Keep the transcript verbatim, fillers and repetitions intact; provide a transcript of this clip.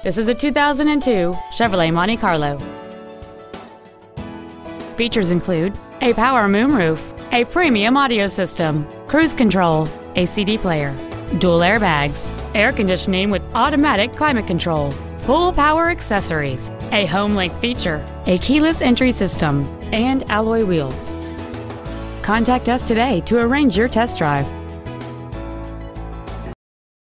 This is a two thousand two Chevrolet Monte Carlo. Features include a power moonroof, a premium audio system, cruise control, a C D player, dual airbags, air conditioning with automatic climate control, full power accessories, a home link feature, a keyless entry system, and alloy wheels. Contact us today to arrange your test drive.